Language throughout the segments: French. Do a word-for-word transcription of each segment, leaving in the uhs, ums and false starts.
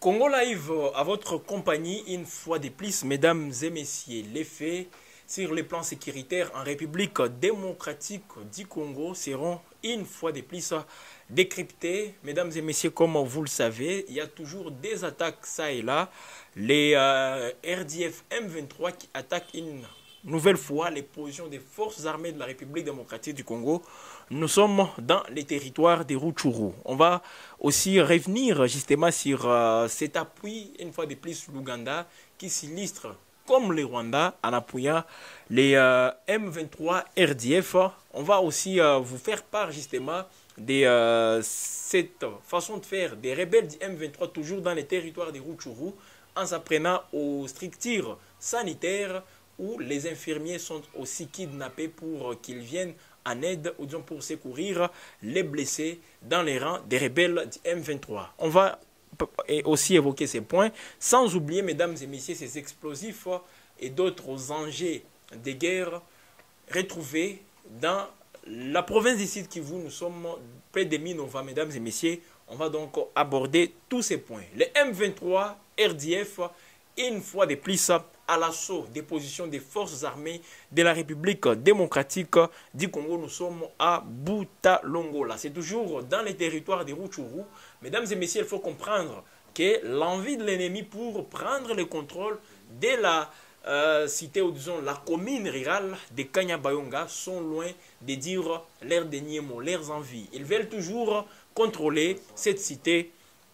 Congo Live à votre compagnie, une fois de plus, mesdames et messieurs, les faits sur les plans sécuritaires en République démocratique du Congo seront une fois de plus décryptés. Mesdames et messieurs, comme vous le savez, il y a toujours des attaques ça et là. Les euh, R D F M vingt-trois qui attaquent une nouvelle fois les positions des forces armées de la République démocratique du Congo. Nous sommes dans les territoires des Rutshuru. On va aussi revenir justement sur euh, cet appui, une fois de plus, l'Ouganda, qui s'illustre comme le Rwanda en appuyant les euh, M vingt-trois R D F. On va aussi euh, vous faire part justement de euh, cette façon de faire des rebelles du M vingt-trois toujours dans les territoires des Rutshuru en s'apprenant aux structures sanitaires où les infirmiers sont aussi kidnappés pour qu'ils viennent en aide ou disons pour secourir les blessés dans les rangs des rebelles du M vingt-trois. On va aussi évoquer ces points, sans oublier, mesdames et messieurs, ces explosifs et d'autres enjeux de guerre retrouvés dans la province du Sud Kivu. Nous sommes près de mi-novembre, mesdames et messieurs. On va donc aborder tous ces points. Les M vingt-trois R D F, une fois de plus, à l'assaut des positions des forces armées de la République démocratique du Congo. Nous sommes à Butalongola. C'est toujours dans les territoires des Rutshuru. Mesdames et messieurs, il faut comprendre que l'envie de l'ennemi pour prendre le contrôle de la euh, cité, ou disons la commune rurale de Kanyabayonga, sont loin de dire leurs derniers mots, leurs envies. Ils veulent toujours contrôler cette cité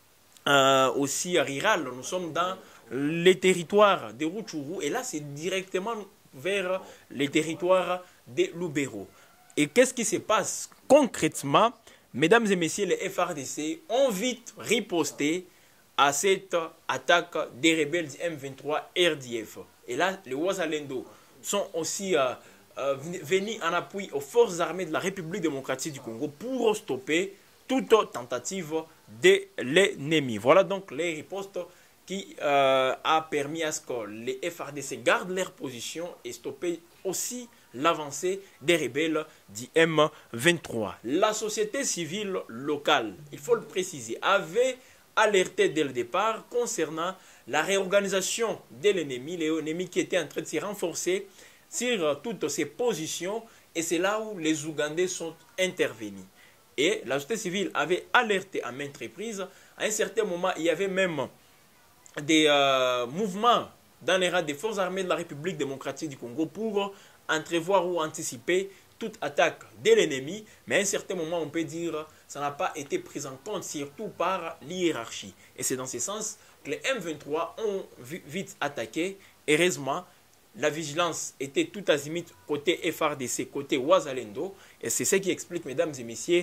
euh, aussi rurale. Nous sommes dans les territoires des Rutshuru, et là c'est directement vers les territoires des Lubero. Et qu'est-ce qui se passe concrètement? Mesdames et messieurs, les F R D C ont vite riposté à cette attaque des rebelles du M vingt-trois R D F. Et là, les Wazalendo sont aussi euh, euh, venus en appui aux forces armées de la République démocratique du Congo pour stopper toute tentative de l'ennemi. Voilà donc les ripostes qui euh, a permis à ce que les F R D C gardent leur position et stopper aussi l'avancée des rebelles du M vingt-trois. La société civile locale, il faut le préciser, avait alerté dès le départ concernant la réorganisation de l'ennemi, l'ennemi qui était en train de se renforcer sur toutes ses positions, et c'est là où les Ougandais sont intervenus. Et la société civile avait alerté à maintes reprises. À un certain moment, il y avait même des euh, mouvements dans les rangs des forces armées de la République démocratique du Congo pour entrevoir ou anticiper toute attaque de l'ennemi, mais à un certain moment, on peut dire que ça n'a pas été pris en compte, surtout par l'hiérarchie. Et c'est dans ce sens que les M vingt-trois ont vite attaqué. Heureusement, la vigilance était tout azimut côté F R D C, côté Wazalendo, et c'est ce qui explique, mesdames et messieurs,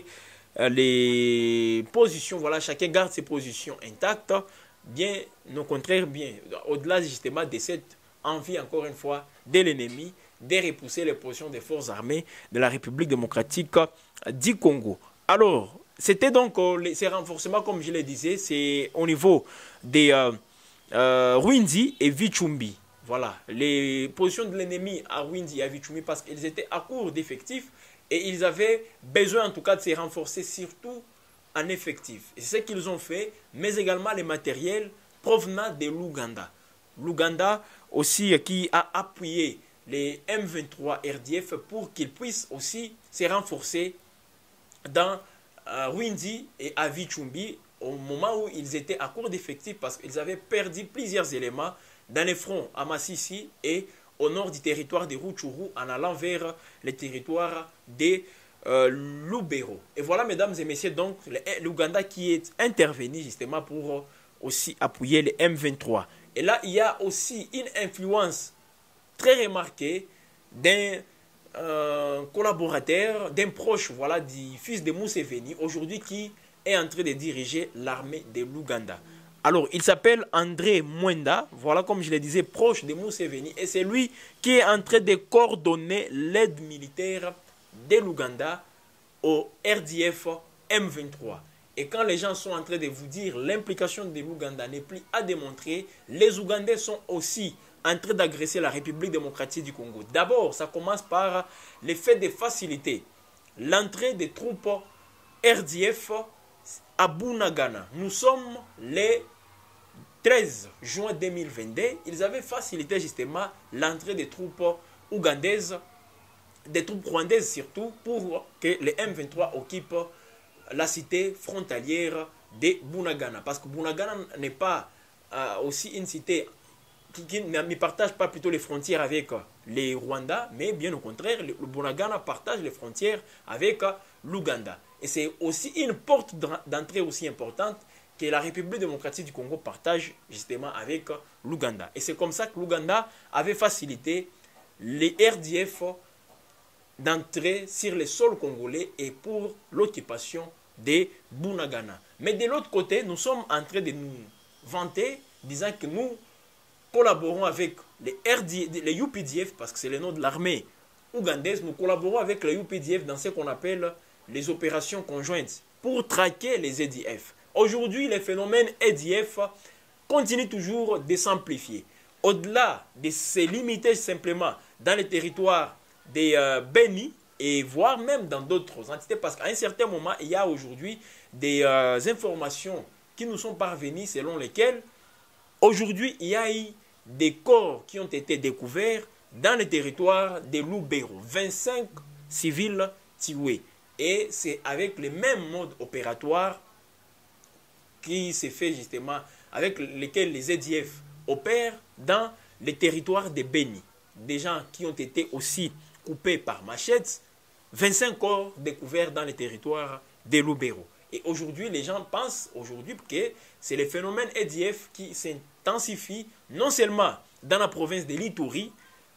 les positions. Voilà, chacun garde ses positions intactes. Bien, au contraire, bien, au-delà justement de cette envie, encore une fois, de l'ennemi, de repousser les positions des forces armées de la République démocratique du Congo. Alors, c'était donc euh, ces renforcements, comme je le disais, c'est au niveau des euh, euh, Rwindi et Vichumbi. Voilà, les positions de l'ennemi à Rwindi et à Vichumbi, parce qu'ils étaient à court d'effectifs et ils avaient besoin en tout cas de se renforcer, surtout en effectif. Et c'est ce qu'ils ont fait, mais également les matériels provenant de l'Ouganda. L'Ouganda aussi qui a appuyé les M vingt-trois R D F pour qu'ils puissent aussi se renforcer dans euh, Rwindi et à Vichumbi au moment où ils étaient à court d'effectifs parce qu'ils avaient perdu plusieurs éléments dans les fronts à Massissi et au nord du territoire des Rutshuru en allant vers les territoires des Euh, Lubero. Et voilà, mesdames et messieurs, donc l'Ouganda qui est intervenu justement pour euh, aussi appuyer les M vingt-trois. Et là, il y a aussi une influence très remarquée d'un euh, collaborateur, d'un proche, voilà, du fils de Museveni, aujourd'hui qui est en train de diriger l'armée de l'Ouganda. Alors, il s'appelle André Mwenda, voilà, comme je le disais, proche de Museveni, et c'est lui qui est en train de coordonner l'aide militaire de l'Ouganda au R D F M vingt-trois. Et quand les gens sont en train de vous dire l'implication de l'Ouganda n'est plus à démontrer, les Ougandais sont aussi en train d'agresser la République démocratique du Congo. D'abord, ça commence par le fait de faciliter l'entrée des troupes R D F à Bunagana. Nous sommes les treize juin deux mille vingt-deux, ils avaient facilité justement l'entrée des troupes ougandaises, des troupes rwandaises surtout, pour que les M vingt-trois occupent la cité frontalière de Bunagana. Parce que Bunagana n'est pas euh, aussi une cité qui, qui ne partage pas plutôt les frontières avec les Rwandais, mais bien au contraire, le Bunagana partage les frontières avec l'Ouganda. Et c'est aussi une porte d'entrée aussi importante que la République démocratique du Congo partage justement avec l'Ouganda. Et c'est comme ça que l'Ouganda avait facilité les R D F d'entrer sur les sols congolais et pour l'occupation de Bunagana. Mais de l'autre côté, nous sommes en train de nous vanter, disant que nous collaborons avec les, R D, les U P D F, parce que c'est le nom de l'armée ougandaise, nous collaborons avec les U P D F dans ce qu'on appelle les opérations conjointes pour traquer les A D F. Aujourd'hui, les phénomènes A D F continuent toujours de s'amplifier. Au-delà de se limiter simplement dans les territoires des euh, Béni et voire même dans d'autres entités, parce qu'à un certain moment, il y a aujourd'hui des euh, informations qui nous sont parvenues selon lesquelles aujourd'hui, il y a eu des corps qui ont été découverts dans le territoire de Lubero, vingt-cinq civils tués. Et c'est avec les mêmes modes opératoires qui s'est fait justement, avec lesquels les A D F opèrent dans les territoires de Béni. Des gens qui ont été aussi coupés par machette, vingt-cinq corps découverts dans les territoires de Lubero. Et aujourd'hui, les gens pensent aujourd'hui que c'est le phénomène A D F qui s'intensifie non seulement dans la province de l'Ituri,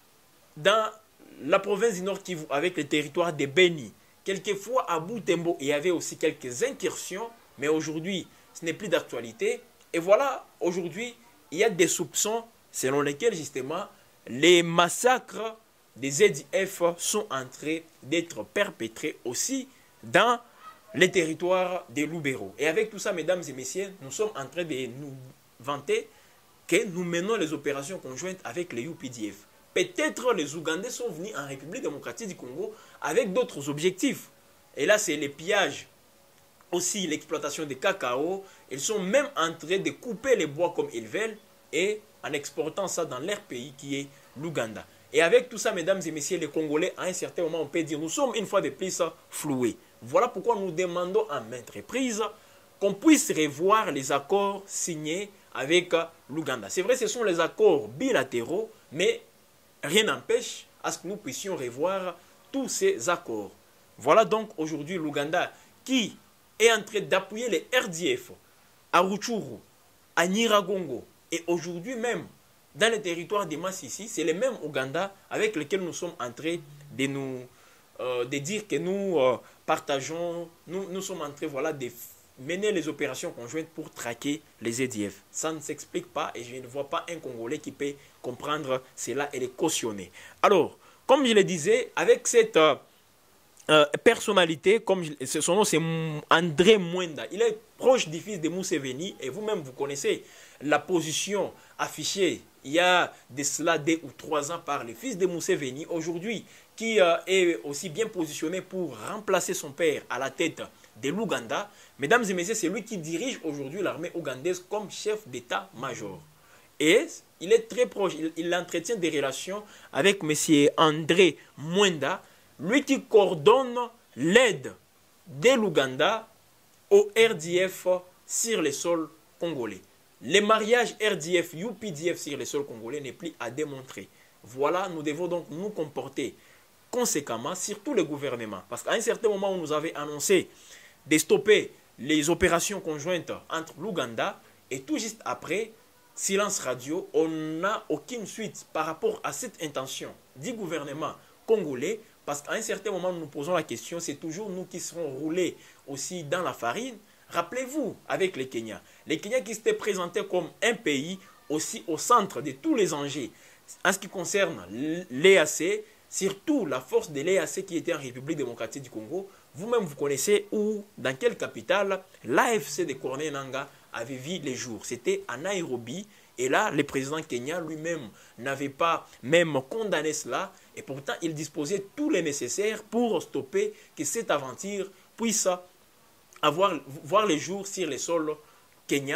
dans la province du Nord Kivu avec les territoires de Béni. Quelquefois à Butembo, il y avait aussi quelques incursions, mais aujourd'hui, ce n'est plus d'actualité. Et voilà, aujourd'hui, il y a des soupçons selon lesquels justement les massacres des Z D F sont en train d'être perpétrés aussi dans les territoires de Lubero. Et avec tout ça, mesdames et messieurs, nous sommes en train de nous vanter que nous menons les opérations conjointes avec les U P D F. Peut-être les Ougandais sont venus en République démocratique du Congo avec d'autres objectifs. Et là, c'est les pillages, aussi l'exploitation des cacao. Ils sont même en train de couper les bois comme ils veulent et en exportant ça dans leur pays qui est l'Ouganda. Et avec tout ça, mesdames et messieurs, les Congolais, à un certain moment, on peut dire, nous sommes une fois de plus floués. Voilà pourquoi nous demandons à maintes reprises qu'on puisse revoir les accords signés avec l'Ouganda. C'est vrai, ce sont les accords bilatéraux, mais rien n'empêche à ce que nous puissions revoir tous ces accords. Voilà donc aujourd'hui l'Ouganda qui est en train d'appuyer les R D F à Rutshuru, à Nyiragongo et aujourd'hui même dans les territoires de Massissi, c'est les mêmes Ouganda avec lesquels nous sommes en train de nous euh, de dire que nous euh, partageons, nous, nous sommes en train voilà, de mener les opérations conjointes pour traquer les A D F. Ça ne s'explique pas et je ne vois pas un Congolais qui peut comprendre cela et les cautionner. Alors, comme je le disais, avec cette euh, euh, personnalité, comme je, son nom c'est André Mwenda, il est proche du fils de Museveni et vous-même vous connaissez la position affichée il y a de cela deux ou trois ans par le fils de Museveni, aujourd'hui qui euh, est aussi bien positionné pour remplacer son père à la tête de l'Ouganda. Mesdames et messieurs, c'est lui qui dirige aujourd'hui l'armée ougandaise comme chef d'état-major. Et il est très proche, il, il entretient des relations avec M. André Mwenda, lui qui coordonne l'aide de l'Ouganda au R D F sur les sols congolais. Les mariages R D F, U P D F sur les sols congolais n'est plus à démontrer. Voilà, nous devons donc nous comporter conséquemment, surtout le gouvernement. Parce qu'à un certain moment, on nous avait annoncé de stopper les opérations conjointes entre l'Ouganda et tout juste après, silence radio, on n'a aucune suite par rapport à cette intention du gouvernement congolais. Parce qu'à un certain moment, nous nous posons la question, c'est toujours nous qui serons roulés aussi dans la farine. Rappelez-vous, avec les Kenyans, les Kenyans qui s'étaient présentés comme un pays aussi au centre de tous les enjeux. En ce qui concerne l'E A C, surtout la force de l'E A C qui était en République démocratique du Congo, vous-même vous connaissez où, dans quelle capitale, l'A F C de Corneille Nangaa avait vu les jours. C'était à Nairobi. Et là, le président kenyan lui-même n'avait pas même condamné cela. Et pourtant, il disposait tout le nécessaire pour stopper que cette aventure puisse avoir, voir les jours sur les sols kenyans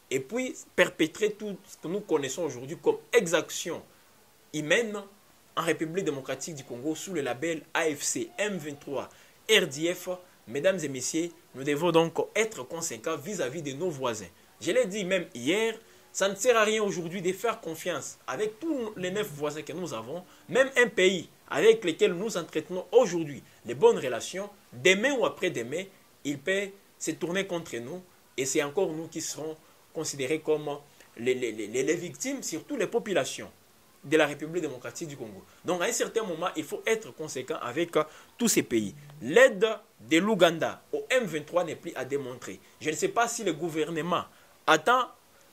et puis perpétrer tout ce que nous connaissons aujourd'hui comme exaction humaine en République démocratique du Congo sous le label A F C, M vingt-trois, R D F. Mesdames et messieurs, nous devons donc être conséquents vis-à-vis de nos voisins. Je l'ai dit même hier, ça ne sert à rien aujourd'hui de faire confiance avec tous les neuf voisins que nous avons, même un pays avec lequel nous entretenons aujourd'hui les bonnes relations, demain ou après-demain, il peut se tourner contre nous et c'est encore nous qui serons considérés comme les, les, les, les victimes, surtout les populations de la République démocratique du Congo. Donc à un certain moment, il faut être conséquent avec uh, tous ces pays. L'aide de l'Ouganda au M vingt-trois n'est plus à démontrer. Je ne sais pas si le gouvernement attend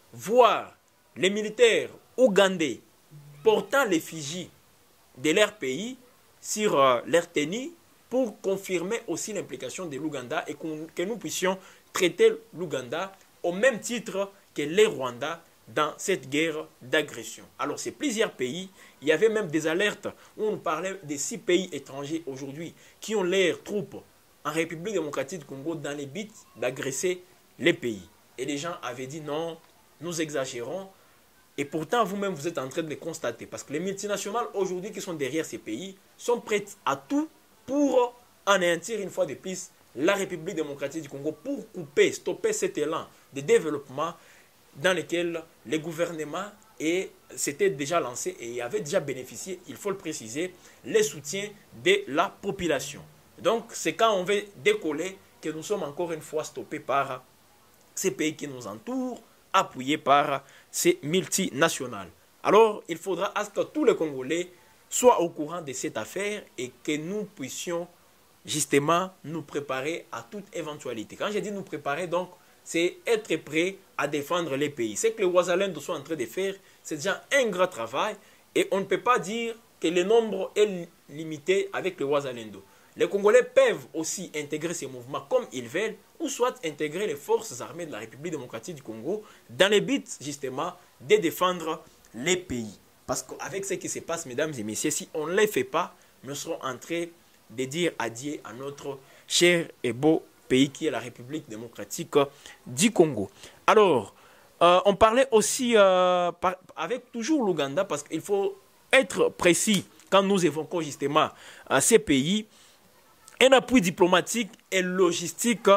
voir les militaires ougandais portant l'effigie de leur pays sur uh, leur tenue pour confirmer aussi l'implication de l'Ouganda et que nous puissions traiter l'Ouganda au même titre que les Rwandais dans cette guerre d'agression. Alors, c'est plusieurs pays. Il y avait même des alertes où on parlait des six pays étrangers aujourd'hui qui ont leurs troupes en République démocratique du Congo dans les buts d'agresser les pays. Et les gens avaient dit non, nous exagérons. Et pourtant, vous-même, vous êtes en train de le constater. Parce que les multinationales aujourd'hui qui sont derrière ces pays sont prêtes à tout pour anéantir une fois de plus la République démocratique du Congo, pour couper, stopper cet élan de développement dans lequel les gouvernements s'étaient déjà lancés et avaient déjà bénéficié, il faut le préciser, les soutiens de la population. Donc, c'est quand on veut décoller que nous sommes encore une fois stoppés par ces pays qui nous entourent, appuyés par ces multinationales. Alors, il faudra à ce que tous les Congolais soient au courant de cette affaire et que nous puissions justement nous préparer à toute éventualité. Quand j'ai dit nous préparer, donc, c'est être prêt à défendre les pays. C'est que les Ouazalendo sont en train de faire, c'est déjà un grand travail et on ne peut pas dire que le nombre est limité avec les Ouazalendo. Les Congolais peuvent aussi intégrer ces mouvements comme ils veulent ou soit intégrer les forces armées de la République démocratique du Congo dans le but justement de défendre les pays. Parce qu'avec ce qui se passe, mesdames et messieurs, si on ne les fait pas, nous serons en train de dire adieu à notre cher et beau pays qui est la République démocratique du Congo. Alors, euh, on parlait aussi euh, par, avec toujours l'Ouganda parce qu'il faut être précis quand nous évoquons justement euh, ces pays. Un appui diplomatique et logistique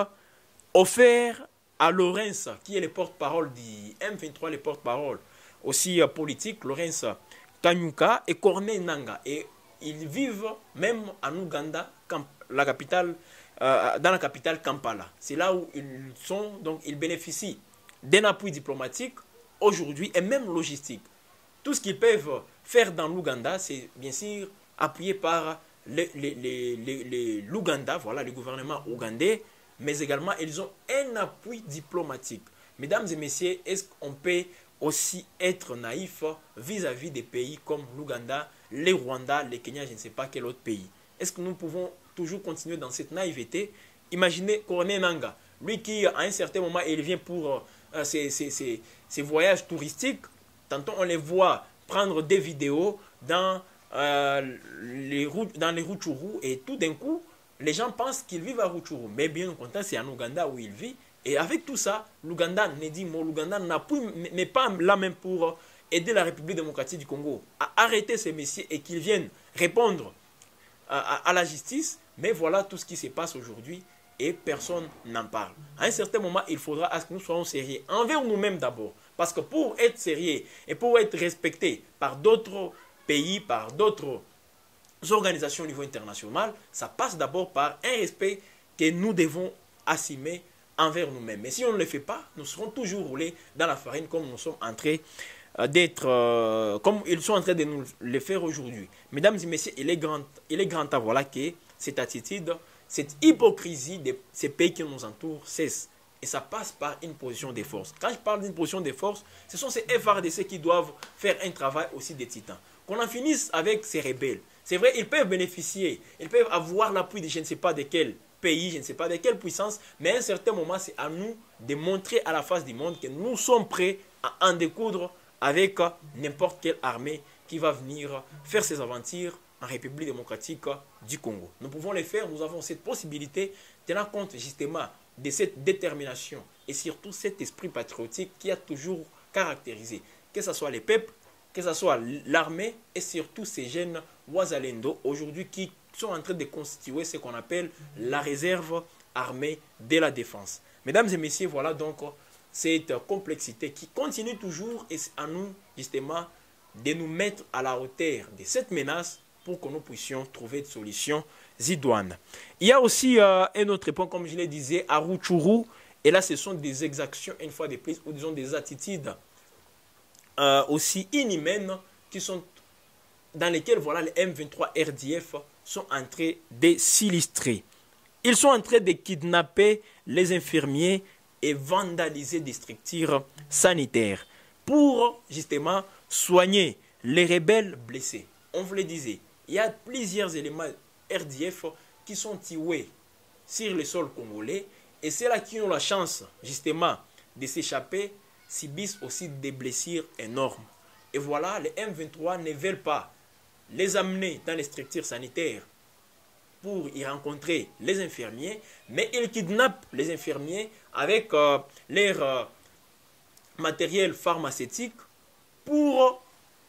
offert à Laurence, qui est le porte-parole du M vingt-trois, le porte-parole aussi euh, politique, Laurence Kanyuka et Corneille Nangaa. Et ils vivent même en Ouganda, la capitale, euh, dans la capitale Kampala. C'est là où ils sont, donc ils bénéficient d'un appui diplomatique aujourd'hui et même logistique. Tout ce qu'ils peuvent faire dans l'Ouganda, c'est bien sûr appuyé par l'Ouganda, voilà, le gouvernement ougandais, mais également ils ont un appui diplomatique. Mesdames et messieurs, est-ce qu'on peut aussi être naïf vis-à-vis des pays comme l'Ouganda, les Rwandais, les Kenya, je ne sais pas quel autre pays? Est-ce que nous pouvons toujours continuer dans cette naïveté? Imaginez Corneille Nangaa, lui qui à un certain moment il vient pour euh, ses, ses, ses, ses voyages touristiques. Tantôt on les voit prendre des vidéos dans, euh, les, routes, dans les Rutshuru et tout d'un coup les gens pensent qu'ils vivent à Rutshuru. Mais bien au contraire, c'est en Ouganda où il vit. Et avec tout ça, l'Ouganda ne dit mot, l'Ouganda n'est pas là même pour aider la République démocratique du Congo à arrêter ces messieurs et qu'ils viennent répondre à, à, à la justice. Mais voilà tout ce qui se passe aujourd'hui et personne n'en parle. À un certain moment, il faudra à ce que nous soyons sérieux envers nous-mêmes d'abord. Parce que pour être sérieux et pour être respecté par d'autres pays, par d'autres organisations au niveau international, ça passe d'abord par un respect que nous devons assumer envers nous-mêmes. Mais si on ne le fait pas, nous serons toujours roulés dans la farine comme nous sommes en train d'être, euh, comme ils sont en train de nous le faire aujourd'hui. Mesdames et messieurs, il est grand, il est grand temps voilà, que cette attitude, cette hypocrisie de ces pays qui nous entourent cesse. Et ça passe par une position de force. Quand je parle d'une position de force, ce sont ces F R D C qui doivent faire un travail aussi de titan. Qu'on en finisse avec ces rebelles. C'est vrai, ils peuvent bénéficier, ils peuvent avoir l'appui de je ne sais pas de quel pays, je ne sais pas de quelle puissance, mais à un certain moment, c'est à nous de montrer à la face du monde que nous sommes prêts à en découdre avec n'importe quelle armée qui va venir faire ses aventures en République démocratique du Congo. Nous pouvons les faire, nous avons cette possibilité, tenant compte justement de cette détermination et surtout cet esprit patriotique qui a toujours caractérisé, que ce soit les peuples, que ce soit l'armée et surtout ces jeunes Wazalendo aujourd'hui qui sont en train de constituer ce qu'on appelle la réserve armée de la défense. Mesdames et messieurs, voilà donc cette complexité qui continue toujours et à nous justement de nous mettre à la hauteur de cette menace pour que nous puissions trouver des solutions idoines. Il y a aussi euh, un autre point, comme je le disais, à Rutshuru, et là ce sont des exactions une fois de plus, ou disons des attitudes euh, aussi inhumaines qui sont dans lesquelles voilà, les M vingt-trois R D F sont en train de s'illustrer. Ils sont en train de kidnapper les infirmiers et vandaliser des structures sanitaires pour justement soigner les rebelles blessés. On vous le disait, il y a plusieurs éléments R D F qui sont tués sur le sol congolais et ceux-là qui ont la chance justement de s'échapper subissent aussi des blessures énormes. Et voilà, les M vingt-trois ne veulent pas les amener dans les structures sanitaires pour y rencontrer les infirmiers, mais ils kidnappent les infirmiers avec euh, leur euh, matériel pharmaceutique pour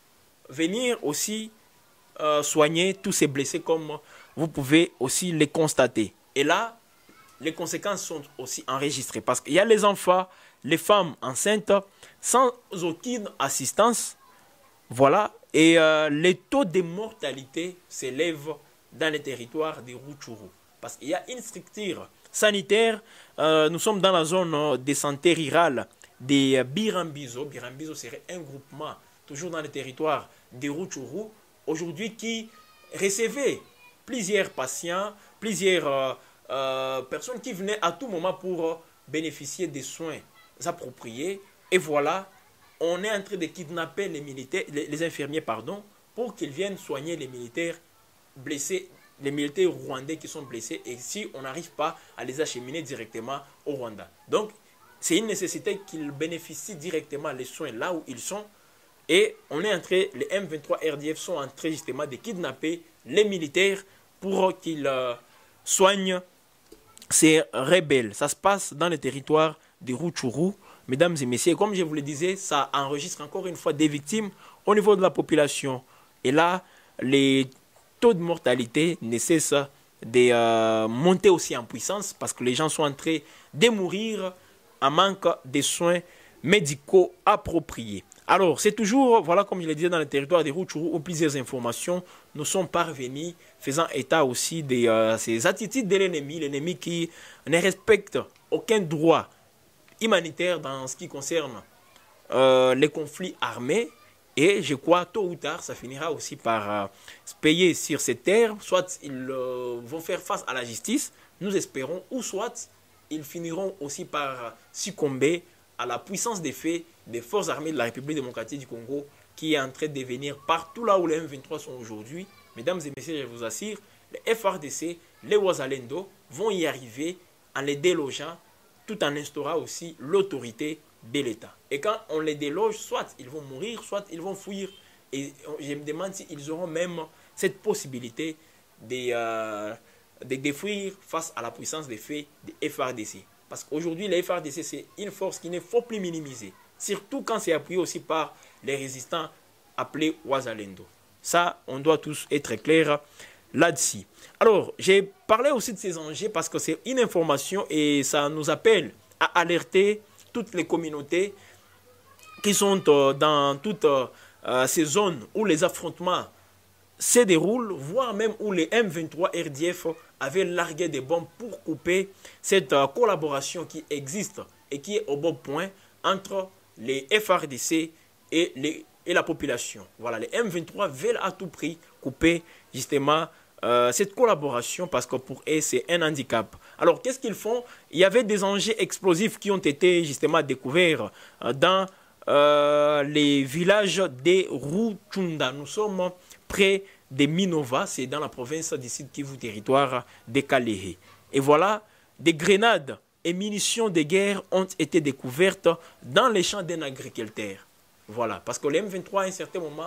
venir aussi euh, soigner tous ces blessés comme vous pouvez aussi les constater. Et là, les conséquences sont aussi enregistrées parce qu'il y a les enfants, les femmes enceintes sans aucune assistance. Voilà, et euh, les taux de mortalité s'élèvent dans les territoires de Rutshuru. Parce qu'il y a une structure sanitaire, euh, nous sommes dans la zone de santé rurale de Birambizo. Birambizo serait un groupement, toujours dans les territoires de Rutshuru, aujourd'hui qui recevait plusieurs patients, plusieurs euh, euh, personnes qui venaient à tout moment pour bénéficier des soins appropriés. Et voilà, on est en train de kidnapper les, militaires, les, les infirmiers pardon, pour qu'ils viennent soigner les militaires blessés, les militaires rwandais qui sont blessés, et si on n'arrive pas à les acheminer directement au Rwanda. Donc, c'est une nécessité qu'ils bénéficient directement les soins là où ils sont. Et on est en train, les M vingt-trois R D F sont en train justement de kidnapper les militaires pour qu'ils euh, soignent ces rebelles. Ça se passe dans le territoire de Rutshuru. Mesdames et messieurs, comme je vous le disais, ça enregistre encore une fois des victimes au niveau de la population. Et là, les taux de mortalité ne cessent de euh, monter aussi en puissance parce que les gens sont en train de mourir en manque de soins médicaux appropriés. Alors, c'est toujours, voilà comme je le disais, dans le territoire de Rutshuru où plusieurs informations nous sont parvenues, faisant état aussi de euh, ces attitudes de l'ennemi, l'ennemi qui ne respecte aucun droit humanitaire dans ce qui concerne euh, les conflits armés. Et je crois, tôt ou tard, ça finira aussi par euh, se payer sur ces terres. Soit ils euh, vont faire face à la justice, nous espérons, ou soit ils finiront aussi par succomber à la puissance des faits des forces armées de la République démocratique du Congo qui est en train de venir partout là où les M vingt-trois sont aujourd'hui. Mesdames et messieurs, je vous assure, les F R D C, les Wazalendo vont y arriver en les délogeant tout en instaurant aussi l'autorité de l'État. Et quand on les déloge, soit ils vont mourir, soit ils vont fuir. Et je me demande s'ils auront même cette possibilité de, euh, de, de fuir face à la puissance des faits des F R D C. Parce qu'aujourd'hui, les F R D C, c'est une force qu'il ne faut plus minimiser. Surtout quand c'est appuyé aussi par les résistants appelés Wazalendo. Ça, on doit tous être clairs là-dessus. Alors, j'ai parlé aussi de ces enjeux parce que c'est une information et ça nous appelle à alerter toutes les communautés qui sont euh, dans toutes euh, ces zones où les affrontements se déroulent, voire même où les M vingt-trois R D F avaient largué des bombes pour couper cette euh, collaboration qui existe et qui est au bon point entre les F R D C et, les, et la population. Voilà, les M vingt-trois veulent à tout prix couper justement euh, cette collaboration parce que pour eux, c'est un handicap. Alors, qu'est-ce qu'ils font? Il y avait des engins explosifs qui ont été justement découverts euh, dans euh, les villages de Rutshuru. Nous sommes près de Minova, c'est dans la province du Sud Kivu, territoire de Kalehe. Et voilà, des grenades et munitions de guerre ont été découvertes dans les champs d'un agriculteur. Voilà, parce que les M vingt-trois, à un certain moment,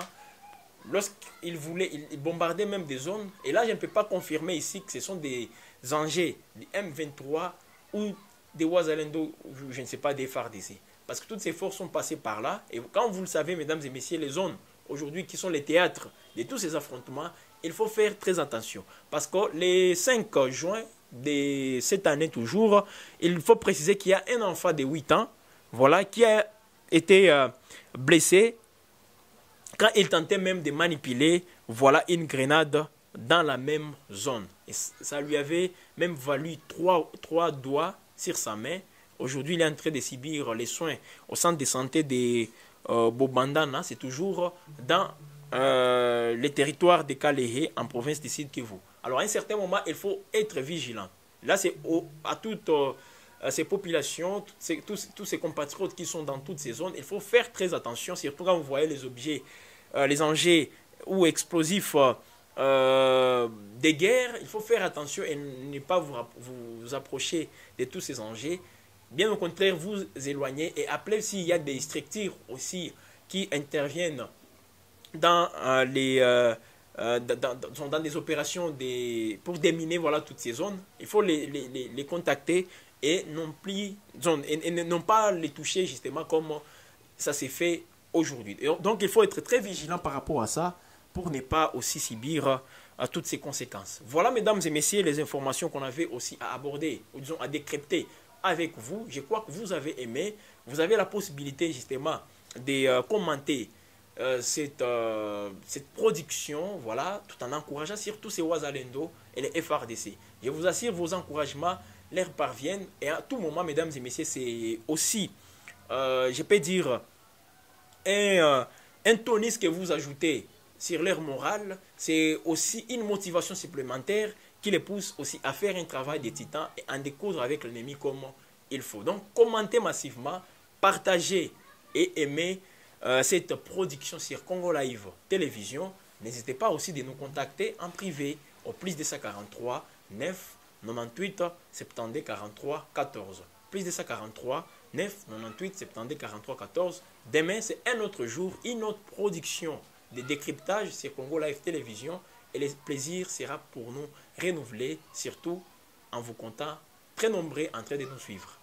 lorsqu'ils voulaient, ils bombardaient même des zones. Et là, je ne peux pas confirmer ici que ce sont des engins du M vingt-trois ou des Ouazalendo, je ne sais pas, des F A R D C. Parce que toutes ces forces sont passées par là. Et quand vous le savez, mesdames et messieurs, les zones aujourd'hui qui sont les théâtres de tous ces affrontements, il faut faire très attention. Parce que les cinq juin de cette année toujours, il faut préciser qu'il y a un enfant de huit ans, voilà, qui a été euh, blessé quand il tentait même de manipuler, voilà, une grenade dans la même zone. Et ça lui avait même valu trois, trois doigts sur sa main. Aujourd'hui, il est en train de subir les soins au centre de santé de euh, Bobandana. C'est toujours dans euh, les territoires de Kalehe, en province du Sud Kivu. Alors, à un certain moment, il faut être vigilant. Là, c'est à toutes euh, ces populations, toutes ces, tous, tous ces compatriotes qui sont dans toutes ces zones, il faut faire très attention, surtout quand vous voyez les objets, euh, les engins ou explosifs euh, des guerres. Il faut faire attention et ne pas vous, vous approcher de tous ces engins. Bien au contraire, vous éloigner et appeler s'il y a des structures aussi qui interviennent dans euh, les euh, euh, dans, dans, dans des opérations des, pour déminer, voilà, toutes ces zones. Il faut les, les, les, les contacter et non, plus, et, et non pas les toucher justement comme ça s'est fait aujourd'hui. Donc il faut être très vigilant par rapport à ça pour ne pas aussi subir à toutes ces conséquences. Voilà, mesdames et messieurs, les informations qu'on avait aussi à aborder, ou disons à décrypter avec vous. Je crois que vous avez aimé. Vous avez la possibilité justement de euh, commenter euh, cette, euh, cette production, voilà, tout en encourageant surtout ces Ouazalendo et les F A R D C. Je vous assure, vos encouragements leur parviennent et à tout moment, mesdames et messieurs, c'est aussi, euh, je peux dire, un, euh, un tonus que vous ajoutez sur leur morale. C'est aussi une motivation supplémentaire qui les pousse aussi à faire un travail de titan et à en découdre avec l'ennemi comme il faut. Donc, commentez massivement, partagez et aimez euh, cette production sur Congo Live Télévision. N'hésitez pas aussi de nous contacter en privé au plus deux cent quarante-trois neuf quatre-vingt-dix-huit soixante-dix quarante-trois quatorze. Plus deux cent quarante-trois neuf quatre-vingt-dix-huit soixante-dix quarante-trois quatorze. Demain, c'est un autre jour, une autre production de décryptage sur Congo Live Télévision. Et le plaisir sera pour nous renouvelé, surtout en vous comptant très nombreux en train de nous suivre.